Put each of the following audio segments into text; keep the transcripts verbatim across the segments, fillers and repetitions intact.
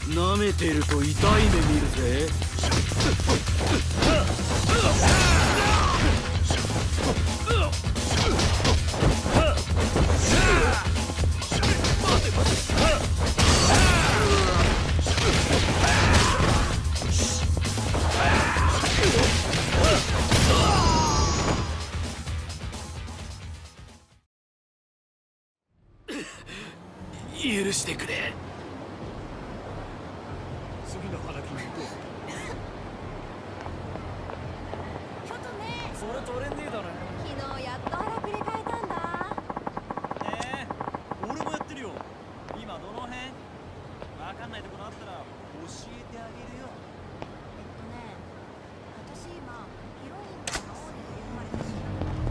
舐めてると痛い目見るぜ。許してくれ。次の花金行こう。 ちょっとね。 それ取れねえだろ。 昨日やっと腹くり替えたんだ。 ええー、俺もやってるよ。今どの辺？わかんないところあったら教えてあげるよ。 えっとね、私今ヒロインの青に振り込まれたし。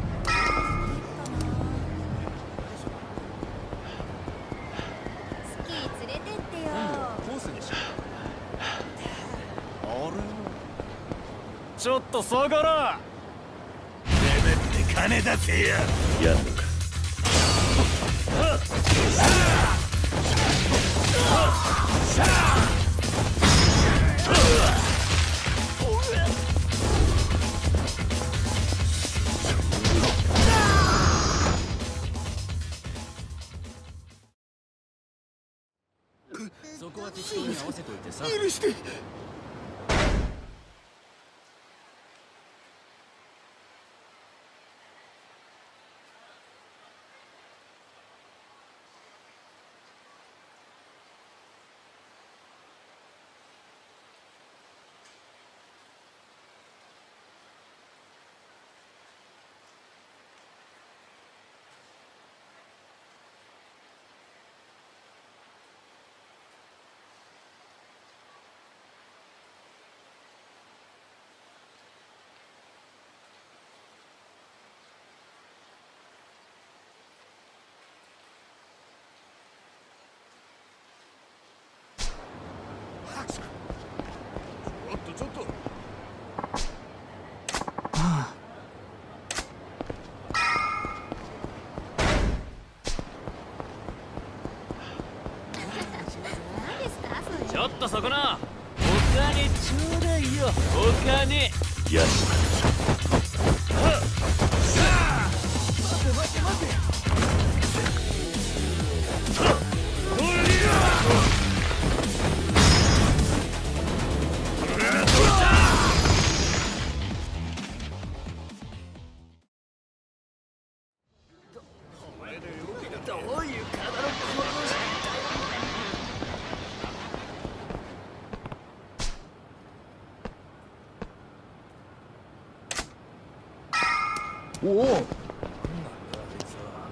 スキー連れてってよ。 コースにしよう。あれ？ちょっと下がら。せめて金出せよ。やんのか。そこは適当に合わせといてさ。許して。ちょっとちょっと。はあ。 何ですかそれ。 ちょっとそこな。お金ちょうだいよ。お金。やっ。待て待て待て。おお。なんだあいつは。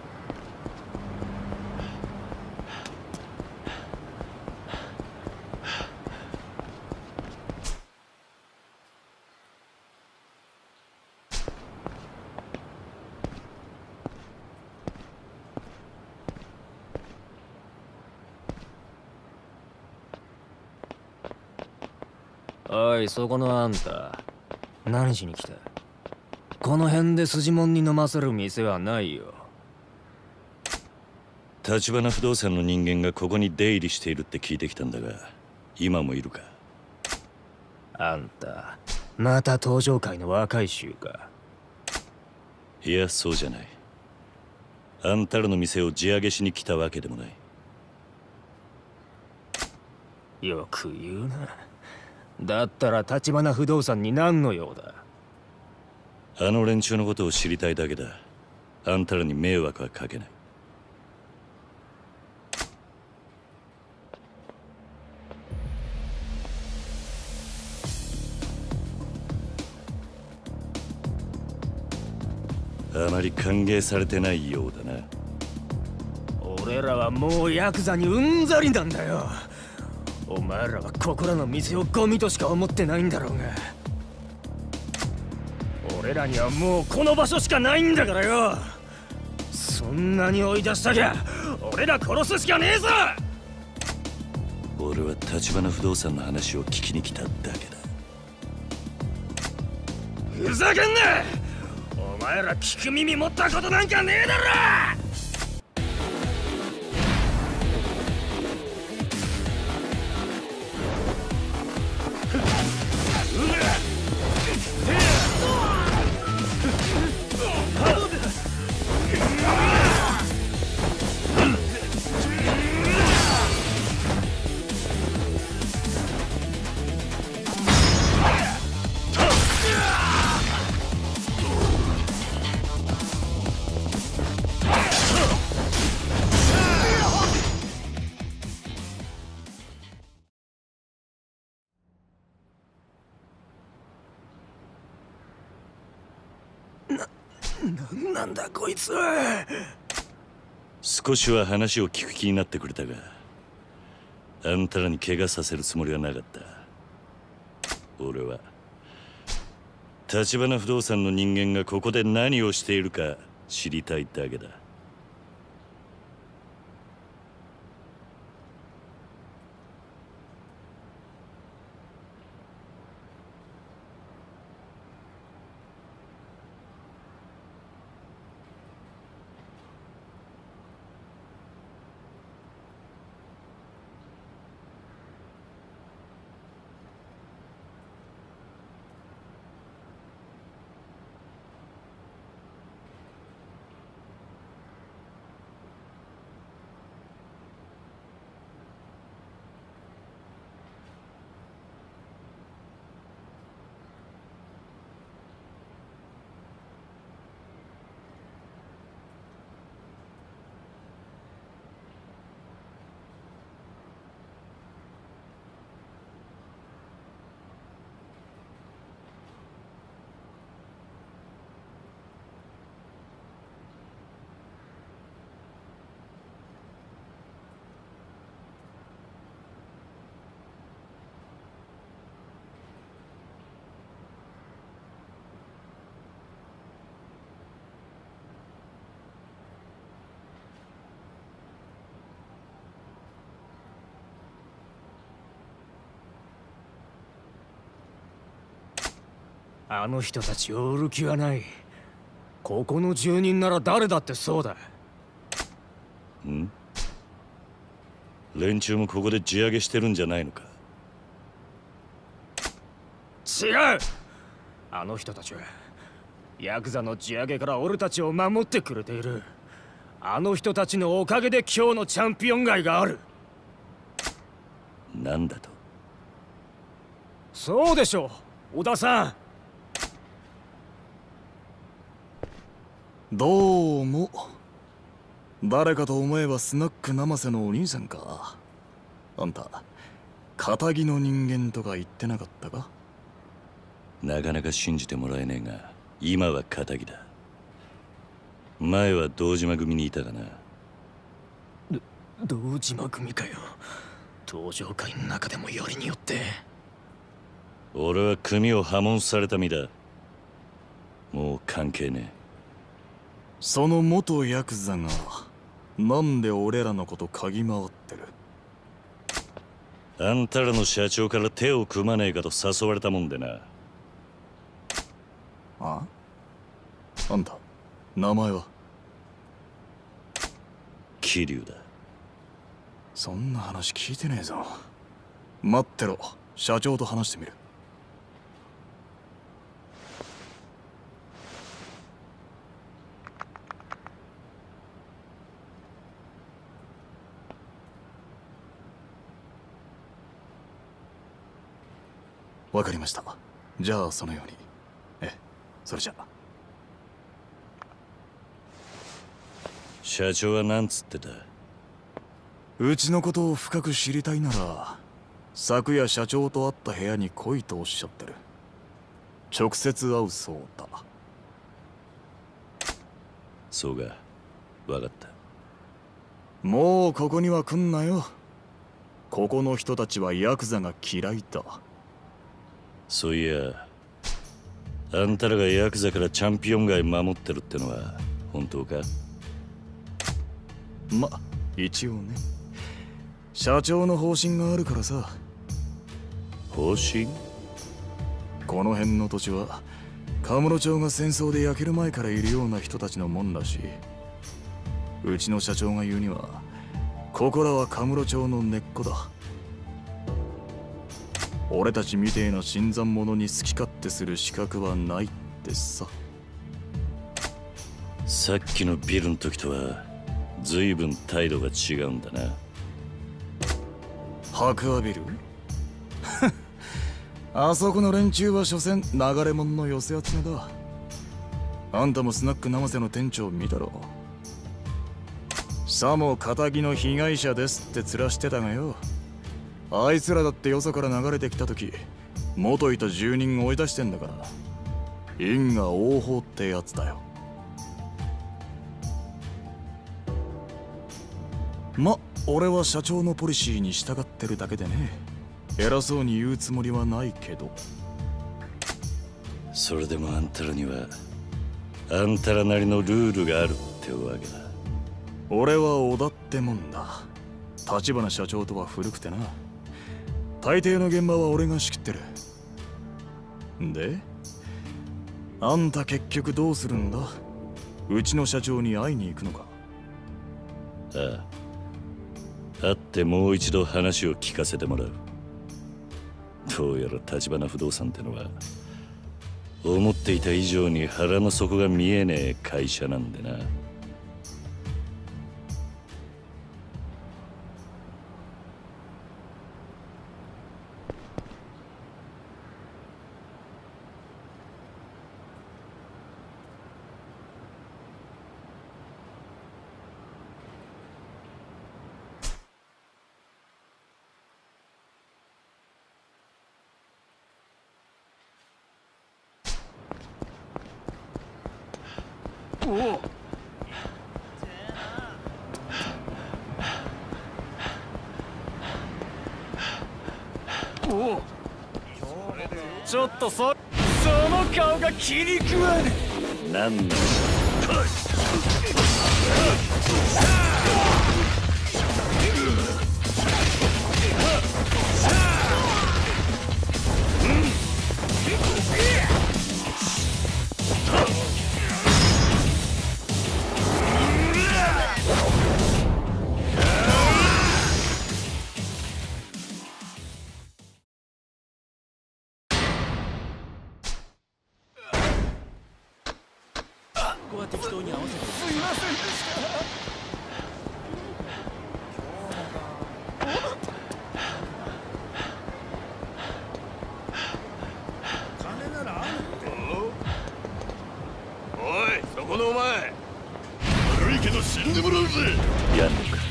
おい、そこのあんた、何しに来た？この辺で筋もんに飲ませる店はないよ。 橘不動産の人間がここに出入りしているって聞いてきたんだが、今もいるか？ あんた、また登場界の若い衆か？ いや、そうじゃない。あんたらの店を地上げしに来たわけでもない。 よく言うな。だったら橘不動産に何の用だ？ あの連中のことを知りたいだけだ。あんたらに迷惑はかけない。あまり歓迎されてないようだな。 俺らはもうヤクザにうんざりなんだよ。お前らはここらの店をゴミとしか思ってないんだろうが、俺らにはもうこの場所しかないんだからよ。そんなに追い出したきゃ俺ら殺すしかねえぞ。 俺は橘不動産の話を聞きに来ただけだ。 ふざけんな！お前ら聞く耳持ったことなんかねえだろ！ なんなんだこいつ。 少しは話を聞く気になってくれたが、あんたらに怪我させるつもりはなかった。俺は橘不動産の人間がここで何をしているか知りたいだけだ。 あの人たちを売る気はない。ここの住人なら誰だってそうだ。 ん？連中もここで地上げしてるんじゃないのか？ 違う！あの人たちはヤクザの地上げから俺たちを守ってくれている。あの人たちのおかげで今日のチャンピオン街がある。 なんだと？ そうでしょう、小田さん。 どうも。誰かと思えばスナック生瀬のお兄さんか。あんた堅気の人間とか言ってなかったか？ なかなか信じてもらえねえが、今は堅気だ。前は堂島組にいたかな。 ど堂島組かよ。登場会の中でもよりによって。 俺は組を破門された身だ。もう関係ねえ。 その元ヤクザがなんで俺らのこと嗅ぎ回ってる？ あんたらの社長から手を組まねえかと誘われたもんでな。 あ？あんた名前は？ 桐生だ。 そんな話聞いてねえぞ。待ってろ、社長と話してみる。わかりました。じゃあそのように。ええ、それじゃ。 社長は何つってた？ うちのことを深く知りたいなら昨夜社長と会った部屋に来いとおっしゃってる。直接会うそうだ。 そうか、分かった。 もうここには来んなよ。ここの人たちはヤクザが嫌いだ。 そういや、あんたらがヤクザからチャンピオン街守ってるってのは本当か？ ま、一応ね。社長の方針があるからさ。 方針？ この辺の土地はカムロ町が戦争で焼ける前からいるような人たちのもんらしい。うちの社長が言うには、ここらはカムロ町の根っこだ。俺たちみてえな新参者に好き勝手する資格はないってさ。 さっきのビルの時とは随分態度が違うんだな。 白亜ビルあそこの連中は所詮流れ者の寄せ集めだ。あんたもスナック生瀬の店長見たろ。さも仇の被害者ですって面してたがよ。あいつらだってよそから流れてきた時、元いた住人を追い出してんだから。因果応報ってやつだよ。 ま、俺は社長のポリシーに従ってるだけでね。偉そうに言うつもりはないけど。 それでもあんたらにはあんたらなりのルールがあるってわけだ。 俺は織田ってもんだ。立花社長とは古くてな。大抵の現場は俺が仕切ってる。であんた結局どうするんだ？うちの社長に会いに行くのか？ ああ、会ってもう一度話を聞かせてもらう。どうやら立花不動産ってのは思っていた以上に腹の底が見えねえ会社なんでな。 ちょっとそその顔が気に食わねえ。 なんなんだ。やんのか。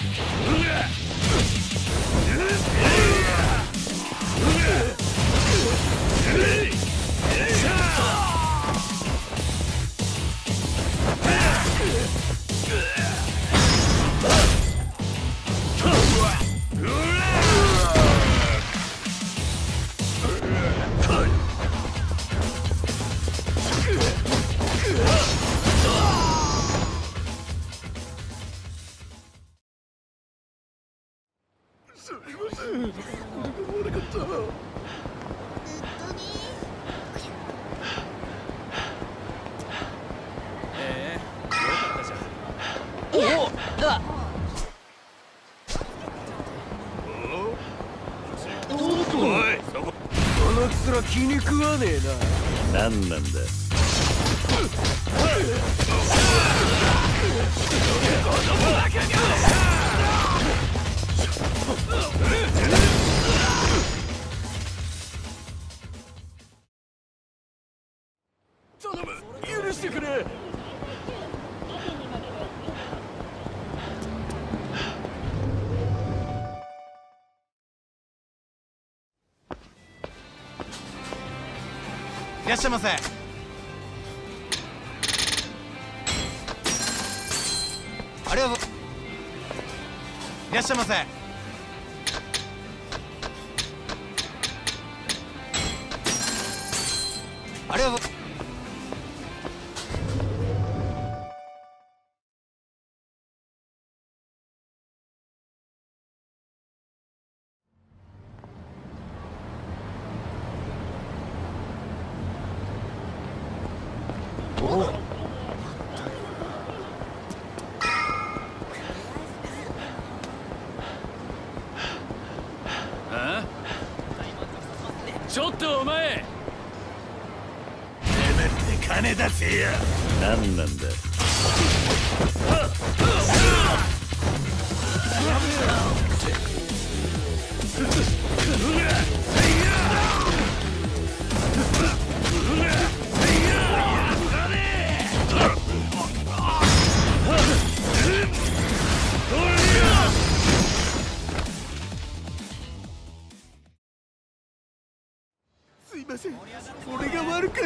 気に食わねえな。 なんなんだ。 頼む、許してくれ。 いらっしゃいませ。ありがとう。いらっしゃいませ。ありがとう。 ちょっとお前、 せめて金出せや。なんなんだ。 すいません、俺が悪かった。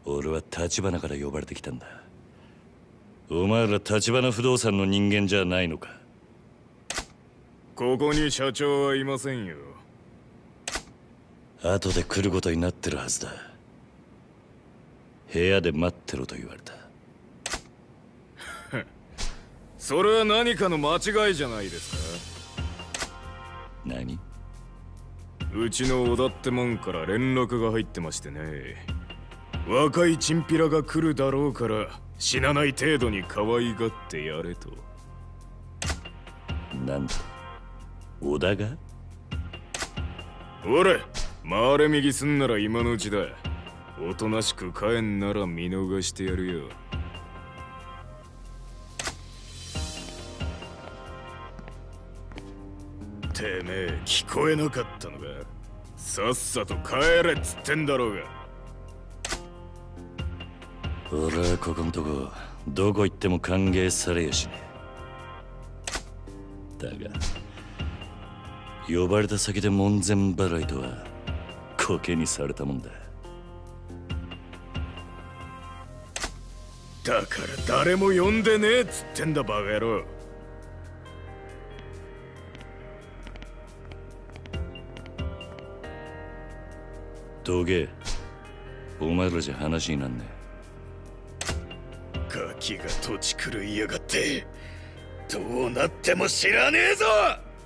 俺は立花から呼ばれてきたんだ。お前ら立花不動産の人間じゃないのか？ ここに社長はいませんよ。 後で来ることになってるはずだ。部屋で待ってろと言われた。 それは何かの間違いじゃないですか？ 何？ うちの小田ってもんから連絡が入ってましてね。若いチンピラが来るだろうから死なない程度に可愛がってやれと。 なんだ、小田が？ おれ、回れ右すんなら今のうちだ。おとなしく帰んなら見逃してやるよ。てめえ聞こえなかったのか？さっさと帰れっつってんだろうが。 俺はここんとこどこ行っても歓迎されやしねえ。だが呼ばれた先で門前払いとはコケにされたもんだ。 だから誰も呼んでねえっつってんだバカ野郎。 どけ、お前らじゃ話になんねガキが土地狂いやがって。どうなっても知らねえぞ。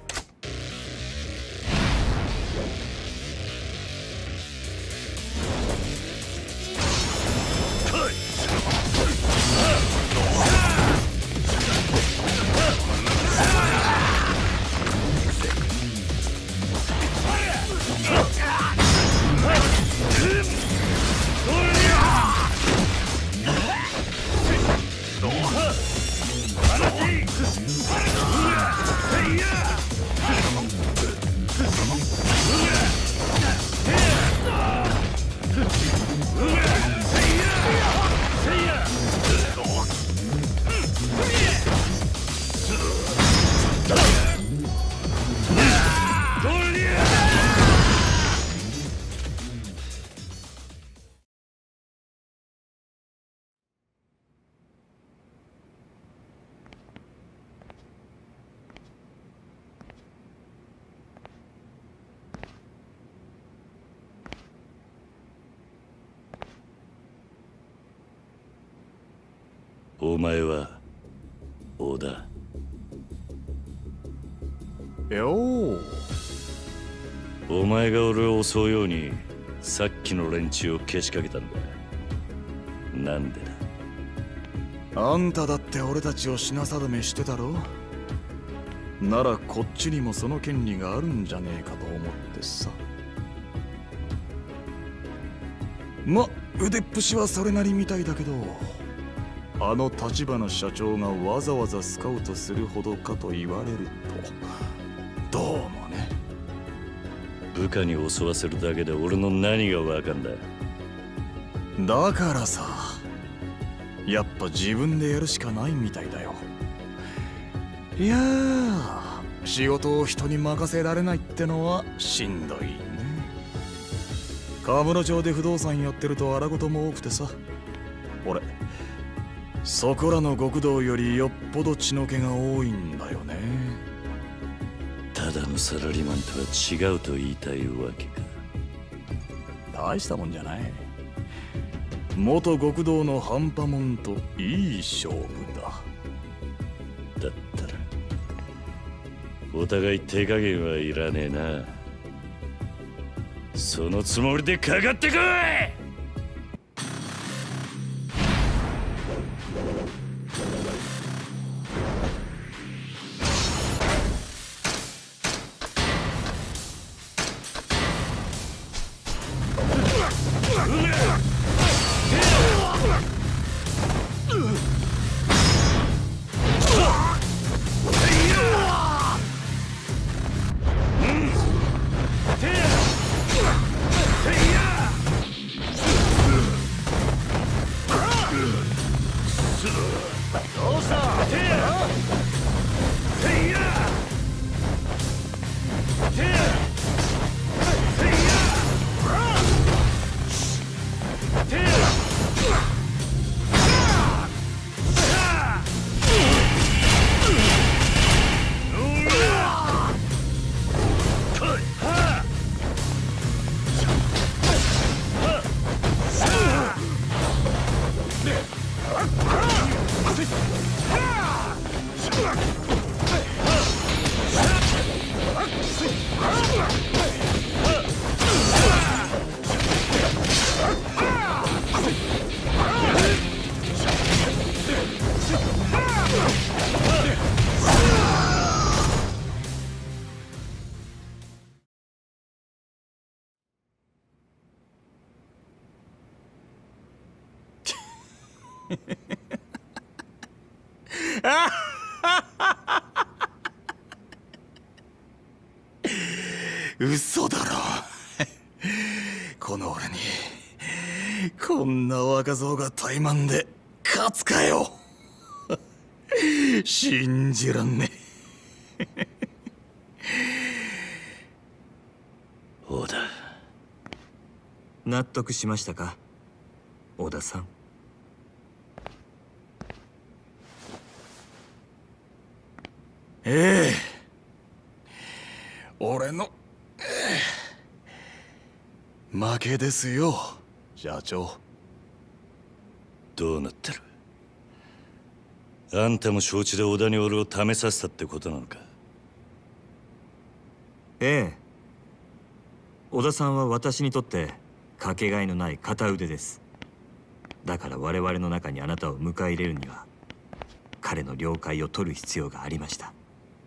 お前は小田。 よう。 お前が俺を襲うようにさっきの連中をけしかけたんだ。なんでだ？ あんただって俺たちを品定めしてたろ。ならこっちにもその権利があるんじゃねえかと思ってさ。ま、腕っぷしはそれなりみたいだけど、あの立花社長がわざわざスカウトするほどかと言われると、どうもね。 部下に襲わせるだけで俺の何がわかんだ？ だからさ、やっぱ自分でやるしかないみたいだよ。いやー、仕事を人に任せられないってのはしんどいね。河室町で不動産やってると荒事も多くてさ、俺そこらの極道よりよっぽど血の気が多いんだよね。 ただのサラリーマンとは違うと言いたいわけか。 大したもんじゃない。元極道の半端もんといい勝負だ。 だったらお互い手加減はいらねえな。そのつもりでかかってこい。 嘘だろ。この俺にこんな若造が怠慢で勝つかよ。信じらんねえ。 オーダー、 納得しましたか、小田さん。 ええ、俺の、ええ、負けですよ、社長。 どうなってる？あんたも承知で小田に俺を試させたってことなのか？ ええ、小田さんは私にとってかけがえのない片腕です。だから我々の中にあなたを迎え入れるには彼の了解を取る必要がありました。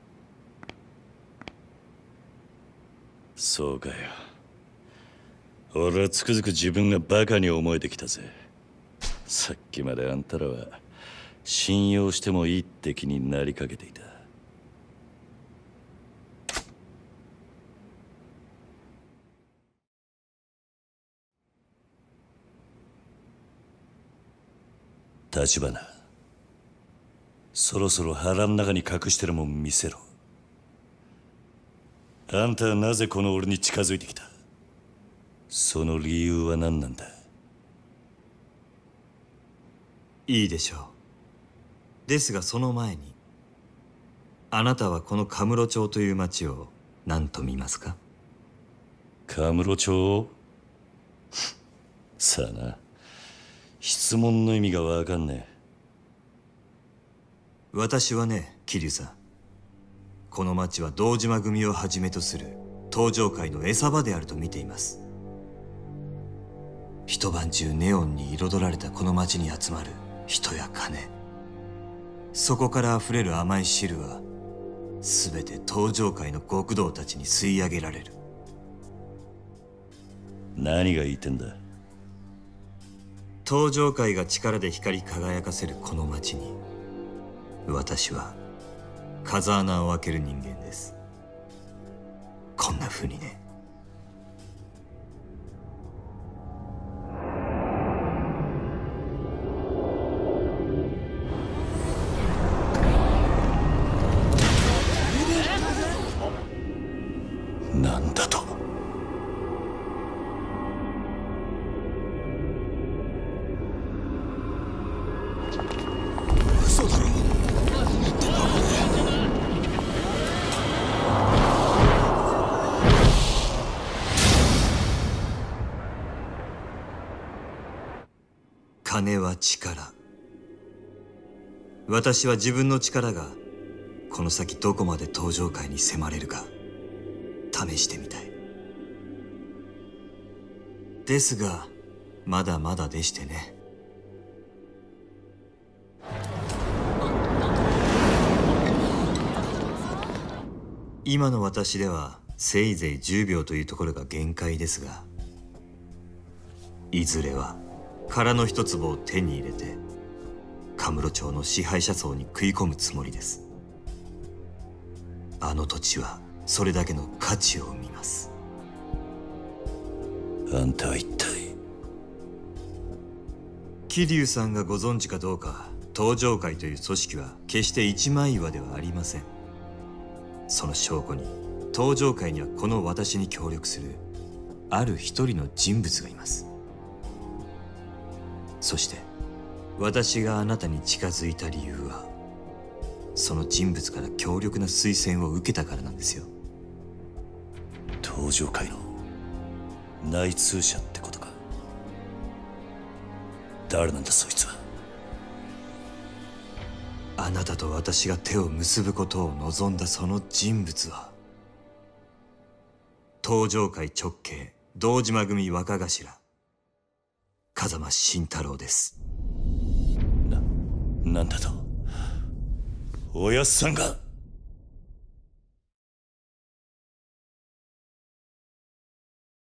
そうかよ。俺はつくづく自分がバカに思えてきたぜ。さっきまであんたらは信用してもいいって気になりかけていた。立花、そろそろ腹の中に隠してるもん見せろ。あんたはなぜこの俺に近づいてきた？その理由は何なんだ？ いいでしょう。ですがその前に、あなたはこのカムロ町という町を何と見ますか？ カムロ町？さあな、質問の意味がわかんねえ。 私はね、桐生さん、この町は堂島組をはじめとする東上界の餌場であると見ています。一晩中ネオンに彩られたこの町に集まる人や金、そこから溢れる甘い汁は全て東上界の極道たちに吸い上げられる。 何が言いてんだ？ 東上界が力で光り輝かせるこの町に、私は風穴を開ける人間です。こんな風にね。 なんだと？ 嘘だろ。 金は力。私は自分の力がこの先どこまで東上界に迫れるか試してみたい。ですがまだまだでしてね。今の私ではせいぜいじゅうびょうというところが限界ですが、いずれは殻の一粒を手に入れてカムロ町の支配者層に食い込むつもりです。あの土地はそれだけの価値を生みます。 あんたは一体？ 桐生さんがご存知かどうか、東上界という組織は決して一枚岩ではありません。その証拠に東上界にはこの私に協力するある一人の人物がいます。そして私があなたに近づいた理由は、その人物から強力な推薦を受けたからなんですよ。 東上界の内通者ってことか。誰なんだそいつは？ あなたと私が手を結ぶことを望んだその人物は、東上界直系堂島組若頭風間慎太郎です。 な、なんだと？おやっさんが？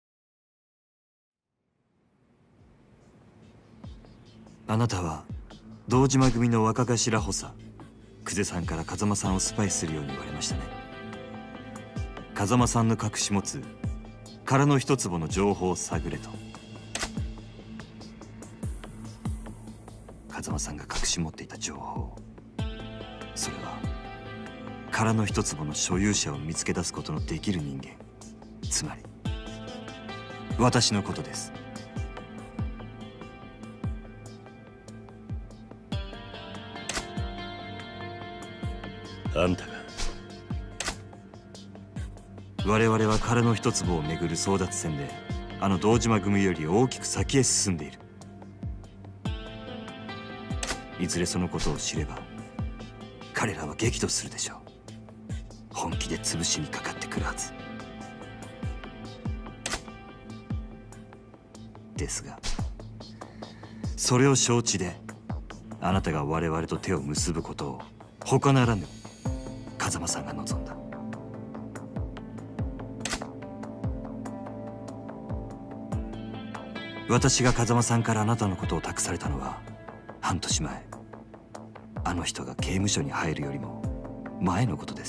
あなたは堂島組の若頭補佐久世さんから風間さんをスパイするように言われましたね。風間さんの隠し持つ殻の一坪の情報を探れと。風間さんが隠し持っていた情報、それは殻の一坪の所有者を見つけ出すことのできる人間、つまり私のことです。 あんたが。 我々は殻の一坪をめぐる争奪戦であの堂島組より大きく先へ進んでいる。いずれそのことを知れば彼らは激怒するでしょう。本気で潰しにかかってくるはずですが、それを承知であなたが我々と手を結ぶことを他ならぬ風間さんが望んだ。私が風間さんからあなたのことを託されたのは半年前、あの人が刑務所に入るよりも前のことです。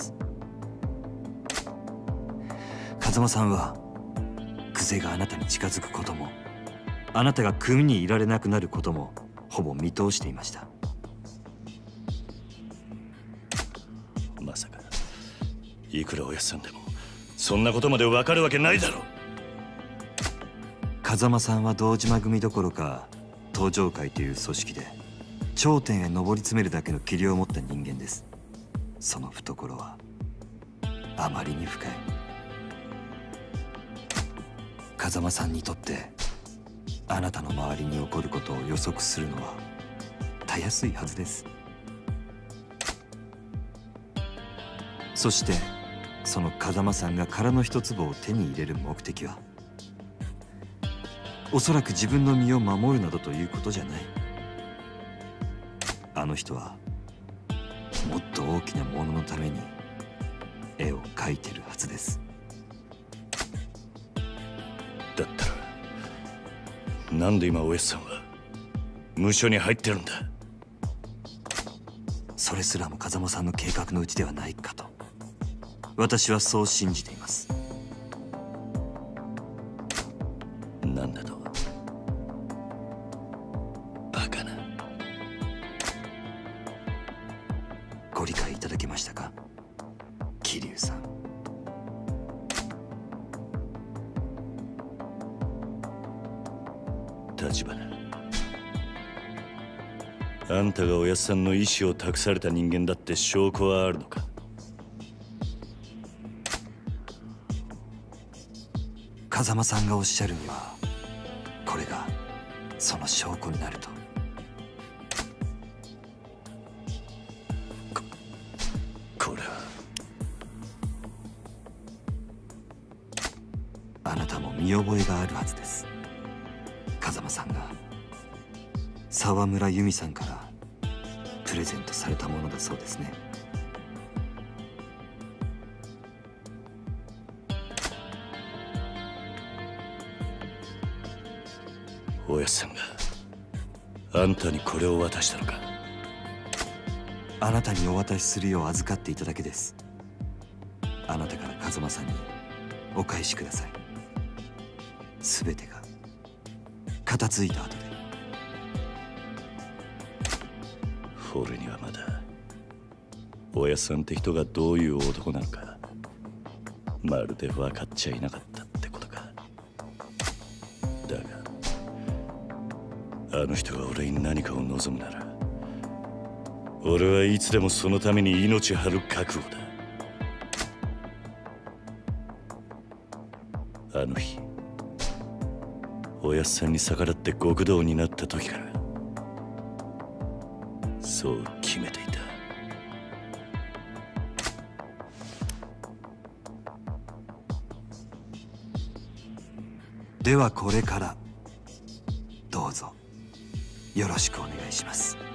風間さんは久世があなたに近づくこともあなたが組にいられなくなることもほぼ見通していました。 まさかいくらおやっさんでもそんなことまで分かるわけないだろう。 風間さんは堂島組どころか東上会という組織で頂点へ上り詰めるだけの器量を持った人間です。その懐はあまりに深い。風間さんにとってあなたの周りに起こることを予測するのはたやすいはずです。そしてその風間さんが殻の一坪を手に入れる目的はおそらく自分の身を守るなどということじゃない。あの人はもっと大きなもののために絵を描いてるはずです。 だったらなんで今おやっさんは無所に入ってるんだ。 それすらも風間さんの計画のうちではないかと私はそう信じています。 なんだと。バカな。 ご理解いただけましたか、桐生さん。 立花、あんたがおやっさんの意思を託された人間だって証拠はあるのか。 風間さんがおっしゃるにはこれがその証拠になると。 ここれはあなたも見覚えがあるはずです。風間さんが沢村由美さんからプレゼントされたものだそうですね。 おやっさんがあんたにこれを渡したのか。 あなたにお渡しするよう預かっていただけです。あなたから風間さんにお返しください。すべてが片付いた後で。 俺にはまだおやっさんって人がどういう男なのかまるで分かっちゃいなかったってことか。だがあの人が俺に何かを望むなら俺はいつでもそのために命張る覚悟だ。あの日おやっさんに逆らって極道になった時からそう決めていた。 ではこれからどうぞよろしくお願いします。